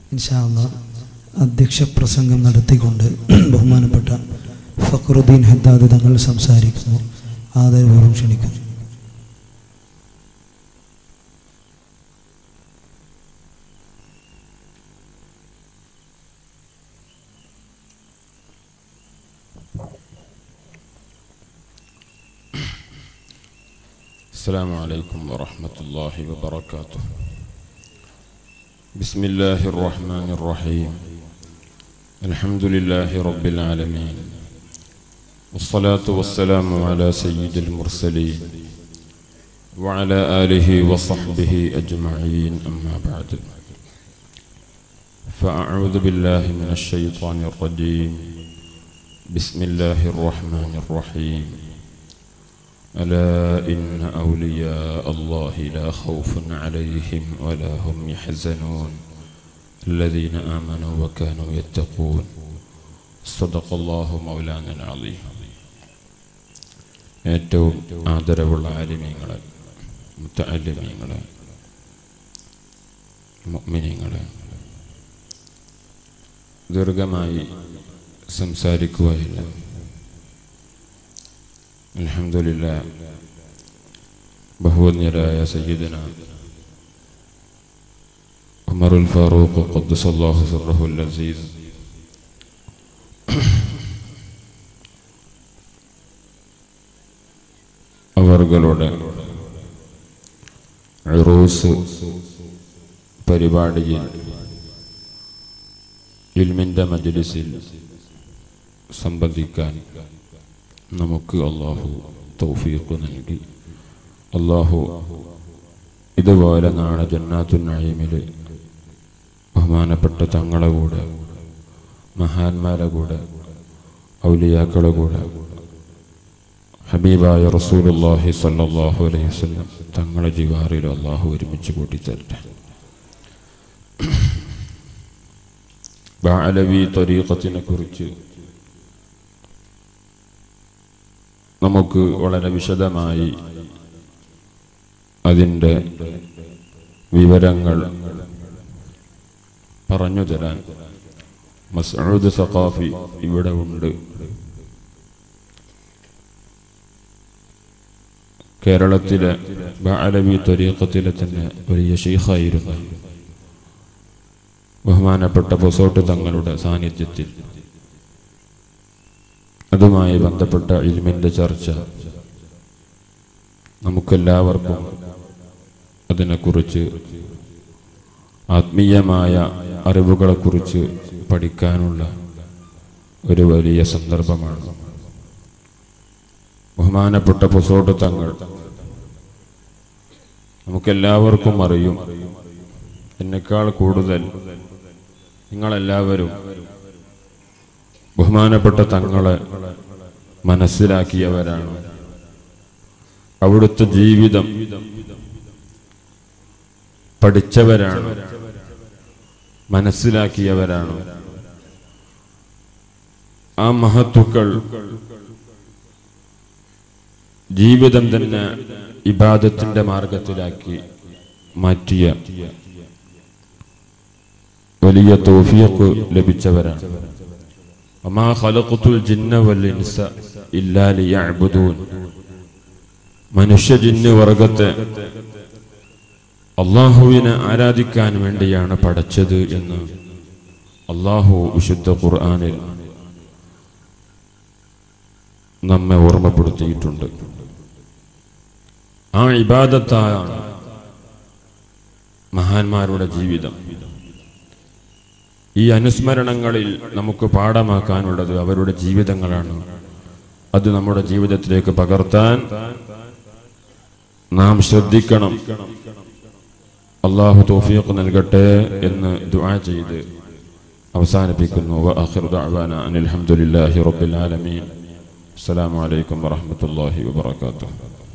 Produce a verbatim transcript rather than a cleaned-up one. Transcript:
ഇൻഷാ അല്ലാഹ് അധ്യക്ഷ പ്രസംഗം നടത്തിക്കൊണ്ട് ബഹുമാനപ്പെട്ട ഫഖറുദ്ദീൻ ഹദ്ദാദ് തങ്ങൾ സംസാരിക്കുന്നു. ആദരപൂർവ്വം ക്ഷണിക്കുന്നു. السلام عليكم ورحمة الله وبركاته. بسم الله الرحمن الرحيم. الحمد لله رب العالمين، والصلاة والسلام على سيد المرسلين وعلى آله وصحبه أجمعين، أما بعد، فأعوذ بالله من الشيطان الرجيم. بسم الله الرحمن الرحيم. ألا إن أولياء الله لا خوف عليهم ولا هم يحزنون الذين آمنوا وكانوا يتقون. صدق الله مولانا العظيم. ഏറ്റവും ആദരവുള്ള ആലിമീങ്ങളെ, മുത്തഅല്ലിമീങ്ങളെ, മുഅ്മിനീങ്ങളെ, ദീർഘമായി സംസാരിക്കുകയില്ല. അൽഹംദുലില്ലാഹ്, ബഹുവന്യരായ സയ്യിദന ഉമറുൽ ഫാറൂഖ് ഖദ്ദസല്ലാഹു സിർറഹുൽ അസീസ് അവർകളുടെ ഉറൂസ് പരിപാടിയിൽ ഇൽമിന്റെ മജ്ലിസിൽ സംബന്ധിക്കാൻ നമുക്ക് അല്ലാഹു തൗഫീഖ് നൽകി. അല്ലാഹു ഇതുപോലെ നാളെ ജന്നാത്തുൻ നഈമിൽ ബഹുമാനപ്പെട്ട തങ്ങളെ കൂടെ, മഹാന്മാരെ കൂടെ, ഔലിയാക്കളെ കൂടെ, ഹബീബായ റസൂലുള്ളാഹി സ്വല്ലല്ലാഹു അലൈഹി വസല്ലം തങ്ങളെ ജിവാറിൽ അല്ലാഹു ഒരുമിച്ച് കൂട്ടിത്തരട്ടെ. ബഅലവി ത്വരീഖത്തിനെ കുറിച്ച് നമുക്ക് വളരെ വിശദമായി അതിൻ്റെ വിവരങ്ങൾ പറഞ്ഞു തരാൻ മസ്ഊദ് സഖാഫി ഇവിടെ ഉണ്ട്. കേരളത്തിലെ ബഅലവി ത്വരീഖത്തിലെ തന്നെ വലിയ ശൈഖായിരുന്നു. ബഹുമാനപ്പെട്ട പൊസോട്ട് തങ്ങളുടെ സാന്നിധ്യത്തിൽ അതുമായി ബന്ധപ്പെട്ട ഇൽമിന്റെ ചർച്ച നമുക്കെല്ലാവർക്കും അതിനെക്കുറിച്ച് ആത്മീയമായ അറിവുകളെക്കുറിച്ച് പഠിക്കാനുള്ള ഒരു വലിയ സന്ദർഭമാണ്. ബഹുമാനപ്പെട്ട പൊസോട്ട് തങ്ങൾ നമുക്കെല്ലാവർക്കും അറിയും. എന്നെക്കാൾ കൂടുതൽ നിങ്ങളെല്ലാവരും ബഹുമാനപ്പെട്ട തങ്ങളെ മനസ്സിലാക്കിയവരാണ്. അവിടുത്തെ ജീവിതം പഠിച്ചവരാണ്, മനസ്സിലാക്കിയവരാണ്. ആ മഹത്തുക്കൾ ജീവിതം തന്നെ ഇബാദത്തിന്റെ മാർഗത്തിലാക്കി മാറ്റിയ വലിയ തൗഫീഖ് ലഭിച്ചവരാണ്. വമാ ഖലഖതുൽ ജിന്ന വൽ ഇൻസ ഇല്ലാ ലിയഅ്ബുദൂൻ. മനുഷ്യ ജിന്ന് വർഗത്തെ അല്ലാഹുവിനെ ആരാധിക്കാൻ വേണ്ടിയാണ് പടച്ചത് എന്ന് അല്ലാഹു വിശുദ്ധ ഖുർആനിൽ നമ്മെ ഓർമ്മപ്പെടുത്തിയിട്ടുണ്ട്. ആ ഇബാദത്താണ് മഹാന്മാരുടെ ജീവിതം. ഈ അനുസ്മരണങ്ങളിൽ നമുക്ക് പാഠമാക്കാനുള്ളത് അവരുടെ ജീവിതങ്ങളാണ്. അത് നമ്മുടെ ജീവിതത്തിലേക്ക് പകർത്താൻ നാം ശ്രദ്ധിക്കണം. അല്ലാഹു തൗഫീഖ് നൽകട്ടെ എന്ന് ദുആ ചെയ്ത് അവസാനിപ്പിക്കുന്നു. വആഖിറു ദഅവാനാ അനിൽ ഹംദുലില്ലാഹി റബ്ബിൽ ആലമീൻ. അസ്സലാമു അലൈക്കും വറഹ്മത്തുള്ളാഹി വബറകാതുഹു.